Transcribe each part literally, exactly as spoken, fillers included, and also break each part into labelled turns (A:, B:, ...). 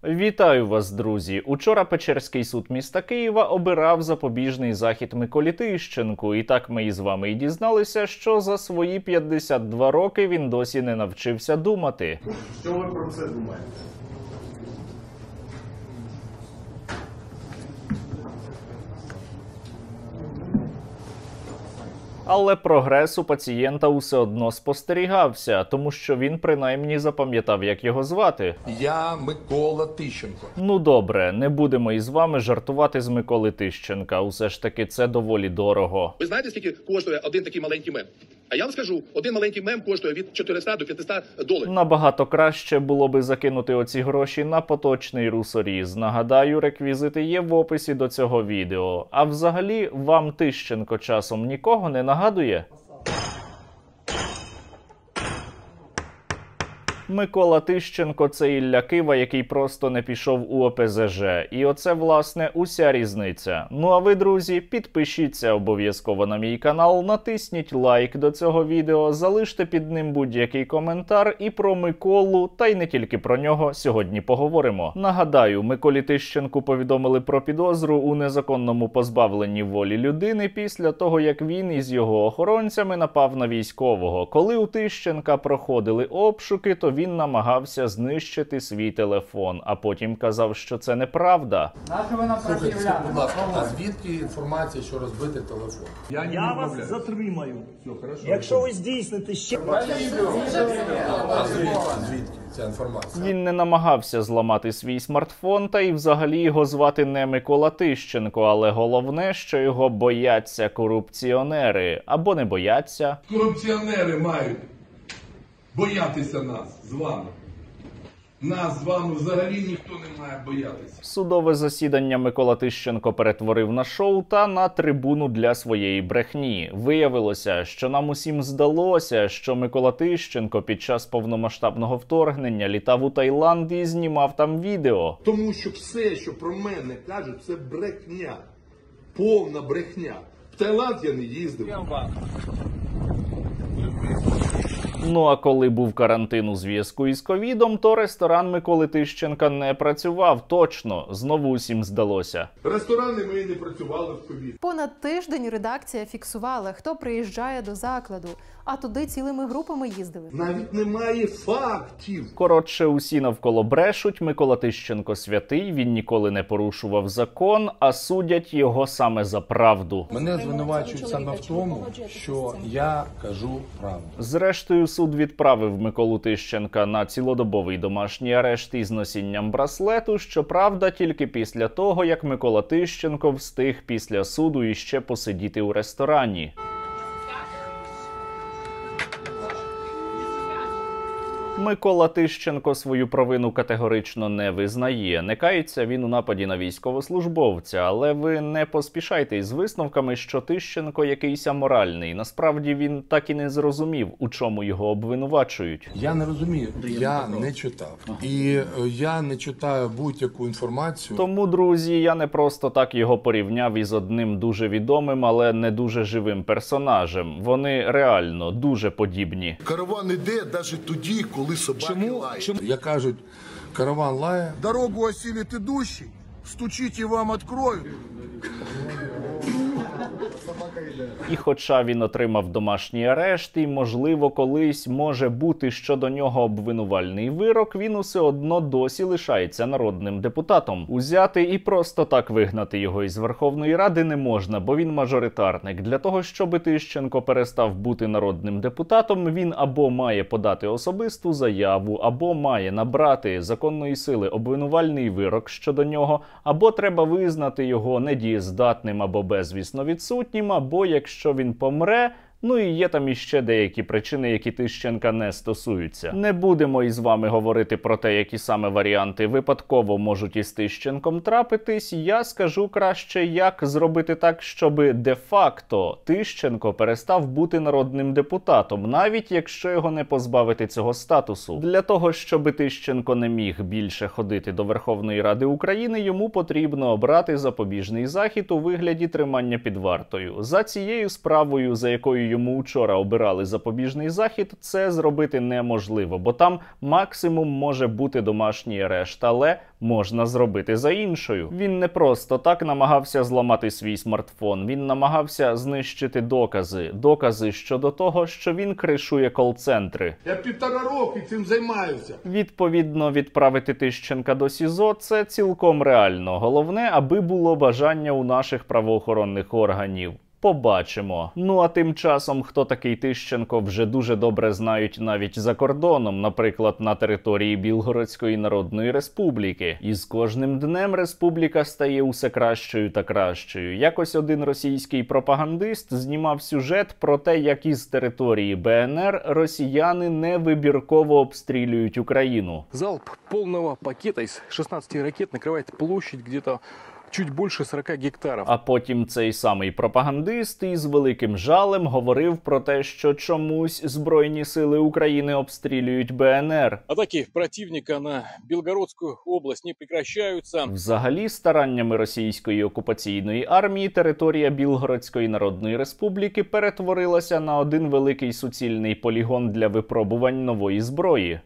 A: Вітаю вас, друзі! Учора Печерський суд міста Києва обирав запобіжний захід Миколі Тищенку. І так ми із вами і дізналися, що за свої п'ятдесят два роки він досі не навчився думати.
B: Що ви про це думаєте?
A: Але прогрес у пацієнта усе одно спостерігався, тому що він принаймні запам'ятав, як його звати.
B: Я Микола Тищенко.
A: Ну добре, не будемо із вами жартувати з Миколи Тищенка, усе ж таки це доволі дорого.
C: Ви знаєте, скільки коштує один такий маленький мем? А я вам скажу, один маленький мем коштує від чотириста до п'ятисот доларів.
A: Набагато краще було би закинути оці гроші на поточний русоріз. Нагадаю, реквізити є в описі до цього відео. А взагалі, вам Тищенко часом нікого не нагадує? Микола Тищенко – це Ілля Кива, який просто не пішов у О Пе Зе Же. І оце, власне, уся різниця. Ну а ви, друзі, підпишіться обов'язково на мій канал, натисніть лайк до цього відео, залиште під ним будь-який коментар, і про Миколу, та й не тільки про нього, сьогодні поговоримо. Нагадаю, Миколі Тищенку повідомили про підозру у незаконному позбавленні волі людини після того, як він із його охоронцями напав на військового. Коли у Тищенка проходили обшуки, то він намагався знищити свій телефон, а потім казав, що це неправда.
B: Слухайте, скажіть, будь ласка, а звідки інформація, що розбитий телефон?
D: Я, Я вас затримаю. Все, якщо ви здійсните ще...
B: А звідки, звідки ця інформація?
A: Він не намагався зламати свій смартфон, та й взагалі його звати не Микола Тищенко, але головне, що його бояться корупціонери. Або не бояться.
E: Корупціонери мають боятися нас з вами. Нас з вами взагалі ніхто не має боятися.
A: Судове засідання Микола Тищенко перетворив на шоу та на трибуну для своєї брехні. Виявилося, що нам усім здалося, що Микола Тищенко під час повномасштабного вторгнення літав у Таїланд і знімав там відео.
E: Тому що все, що про мене кажуть, це брехня. Повна брехня. В Таїланд я не їздив.
A: Ну а коли був карантин у зв'язку із ковідом, то ресторан Миколи Тищенка не працював точно. Знову усім здалося.
E: Ресторани мої не працювали в ковід.
F: Понад тиждень редакція фіксувала, хто приїжджає до закладу, а туди цілими групами їздили.
E: Навіть немає фактів.
A: Коротше, усі навколо брешуть, Микола Тищенко святий, він ніколи не порушував закон, а судять його саме за правду.
B: Мене звинувачують саме в тому, що я кажу правду.
A: Зрештою, суд відправив Миколу Тищенка на цілодобовий домашній арешт із носінням браслету, щоправда, тільки після того, як Микола Тищенко встиг після суду іще посидіти у ресторані. Микола Тищенко свою провину категорично не визнає. Не кається він у нападі на військовослужбовця, але ви не поспішайте із висновками, що Тищенко якийсь аморальний. Насправді він так і не зрозумів, у чому його обвинувачують.
E: Я не розумію. Я не читав. І е, я не читаю будь-яку інформацію.
A: Тому, друзі, я не просто так його порівняв із одним дуже відомим, але не дуже живим персонажем. Вони реально дуже подібні.
G: Караван іде навіть тоді, коли собаки
E: Чому?
G: лають.
E: Чому? Я кажуть, караван лає.
G: Дорогу осилит идущий, стучите, вам откроют.
A: І хоча він отримав домашній арешт і, можливо, колись може бути щодо нього обвинувальний вирок, він усе одно досі лишається народним депутатом. Узяти і просто так вигнати його із Верховної Ради не можна, бо він мажоритарник. Для того, щоб Тищенко перестав бути народним депутатом, він або має подати особисту заяву, або має набрати законної сили обвинувальний вирок щодо нього, або треба визнати його недієздатним або безвісно відсутнім, або якщо він помре, ну і є там іще деякі причини, які Тищенка не стосуються. Не будемо із вами говорити про те, які саме варіанти випадково можуть із Тищенком трапитись. Я скажу краще, як зробити так, щоб де-факто Тищенко перестав бути народним депутатом, навіть якщо його не позбавити цього статусу. Для того, щоб Тищенко не міг більше ходити до Верховної Ради України, йому потрібно обрати запобіжний захід у вигляді тримання під вартою. За цією справою, за якою йому вчора обирали запобіжний захід, це зробити неможливо, бо там максимум може бути домашній арешт, але можна зробити за іншою. Він не просто так намагався зламати свій смартфон, він намагався знищити докази. Докази щодо того, що він кришує кол-центри.
E: Я півтора роки цим займаюся.
A: Відповідно, відправити Тищенка до СІЗО – це цілком реально. Головне, аби було бажання у наших правоохоронних органів. Побачимо. Ну а тим часом, хто такий Тищенко, вже дуже добре знають навіть за кордоном, наприклад, на території Білгородської Народної Республіки. І з кожним днем республіка стає усе кращою та кращою. Якось один російський пропагандист знімав сюжет про те, як із території Б Н Р росіяни невибірково обстрілюють Україну.
H: Залп полного пакета из шестнадцати ракет накрывает площадь где-то чуть більше сорока гектарів.
A: А потім цей самий пропагандист із великим жалем говорив про те, що чомусь Збройні сили України обстрілюють Б Н Р.
H: Атаки противника на Білгородську область не прекращаються.
A: Взагалі, стараннями російської окупаційної армії територія Білгородської Народної Республіки перетворилася на один великий суцільний полігон для випробувань нової зброї.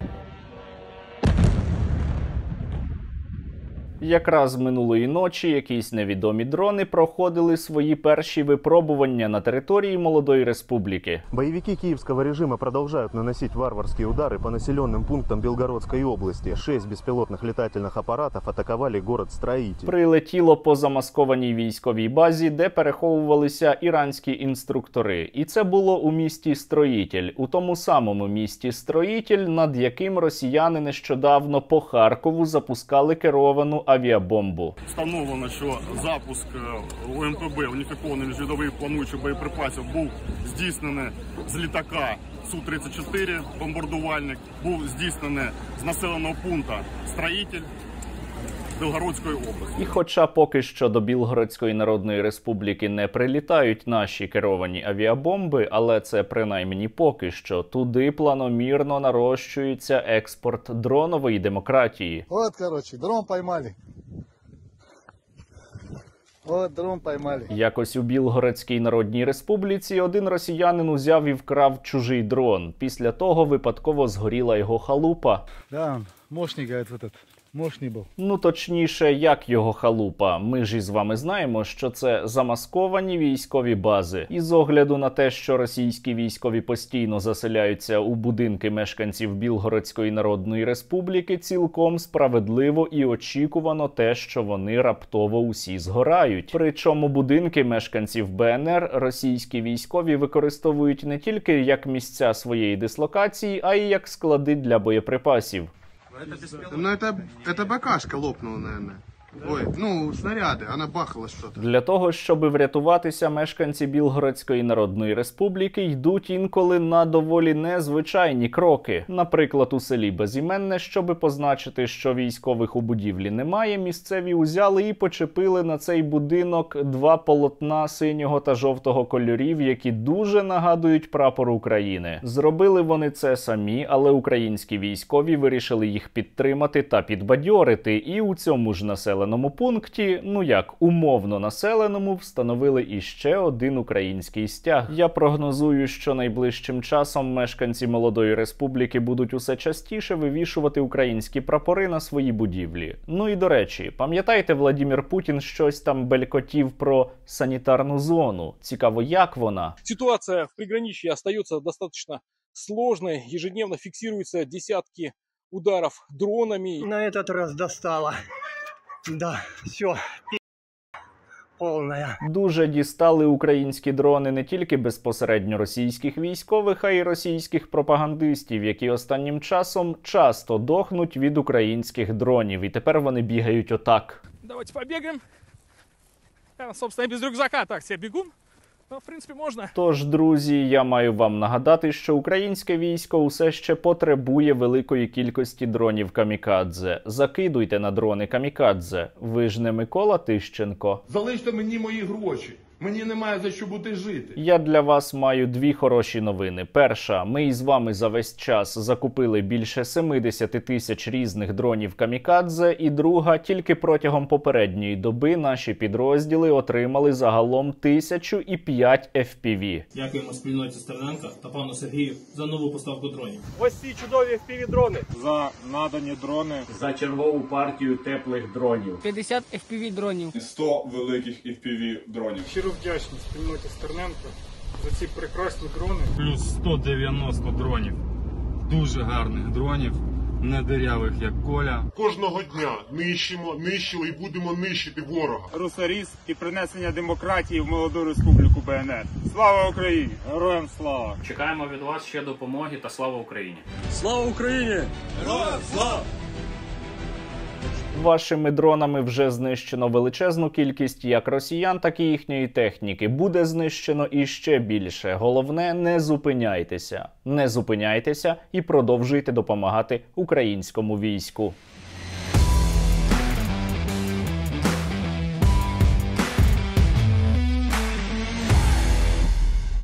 A: Якраз минулої ночі якісь невідомі дрони проходили свої перші випробування на території молодої республіки.
I: Боевики киевского режима продолжают наносить варварские удары по населенным пунктам Белгородской области. Шесть беспилотных летательных аппаратов атаковали город-строитель.
A: Прилетіло по замаскованій військовій базі, де переховувалися іранські інструктори. І це було у місті Строїтель, у тому самому місті Строїтель, над яким росіяни нещодавно по Харкову запускали керовану авіабомбу.
J: Встановлено, що запуск У М П Б, уніфікованих міжвідових плануючих боєприпасів, був здійснений з літака Су тридцять чотири, бомбардувальник, був здійснений з населеного пункту Строїтель Білгородської області.
A: І хоча поки що до Білгородської Народної Республіки не прилітають наші керовані авіабомби, але це принаймні поки що, туди планомірно нарощується експорт дронової демократії.
G: Вот, короче, дрон поймали. От дрон поймали.
A: Якось у Білгородській Народній Республіці один росіянин узяв і вкрав чужий дрон. Після того випадково згоріла його халупа.
G: Да, мощный, говорит, этот. Мощний був.
A: Ну, точніше, як його халупа. Ми ж із вами знаємо, що це замасковані військові бази. І з огляду на те, що російські військові постійно заселяються у будинки мешканців Білгородської Народної Республіки, цілком справедливо і очікувано те, що вони раптово усі згорають. Причому будинки мешканців Б Н Р російські військові використовують не тільки як місця своєї дислокації, а й як склади для боєприпасів.
G: Ну это, это бакашка лопнула, наверное. Ой, ну, снаряди, вона бахала щось.
A: Для того, щоб врятуватися, мешканці Білгородської Народної Республіки йдуть інколи на доволі незвичайні кроки. Наприклад, у селі Безіменне, щоби позначити, що військових у будівлі немає, місцеві узяли і почепили на цей будинок два полотна синього та жовтого кольорів, які дуже нагадують прапор України. Зробили вони це самі, але українські військові вирішили їх підтримати та підбадьорити, і у цьому ж населеному пункті, ну як, умовно населеному, встановили іще один український стяг. Я прогнозую, що найближчим часом мешканці молодої республіки будуть усе частіше вивішувати українські прапори на свої будівлі. Ну і до речі, пам'ятаєте, Владимир Путін щось там белькотів про санітарну зону? Цікаво, як вона?
H: Ситуація в приграничье остается достаточно сложной. Ежедневно фиксируются десятки ударов дронами.
D: На этот раз достало. Да, все, повная.
A: Дуже дістали українські дрони не тільки безпосередньо російських військових, а й російських пропагандистів, які останнім часом часто дохнуть від українських дронів. І тепер вони бігають отак.
K: Давайте побегаем. Я, собственно, без рюкзака так себе бегу. Ну, в принципі, можна.
A: Тож, друзі, я маю вам нагадати, що українське військо усе ще потребує великої кількості дронів камікадзе. Закидуйте на дрони камікадзе. Ви ж не Микола Тищенко.
E: Залиште мені мої гроші. Мені немає за що бути жити.
A: Я для вас маю дві хороші новини. Перша, ми із вами за весь час закупили більше сімдесят тисяч різних дронів камікадзе. І друга, тільки протягом попередньої доби наші підрозділи отримали загалом тисячу і п'ять еф пі ві.
L: Дякуємо спільноті Стерненка та пану Сергію за нову поставку дронів.
D: Ось ці чудові еф пі ві-дрони.
I: За надані дрони.
D: За чергову партію теплих дронів.
M: п'ятдесят еф пі ві-дронів.
J: сто великих еф пі ві-дронів.
K: Щиро вдячний спільноті Стерненка за ці прекрасні дрони.
N: Плюс сто дев'яносто дронів. Дуже гарних дронів, не дирявих, як Коля.
J: Кожного дня нищимо, нищили і будемо нищити ворога.
N: Русаріст і принесення демократії в молоду республіку Б Н Р. Слава Україні! Героям слава!
O: Чекаємо від вас ще допомоги та слава Україні!
L: Слава Україні! Героям слава!
A: Вашими дронами вже знищено величезну кількість як росіян, так і їхньої техніки. Буде знищено і ще більше. Головне, не зупиняйтеся. Не зупиняйтеся і продовжуйте допомагати українському війську.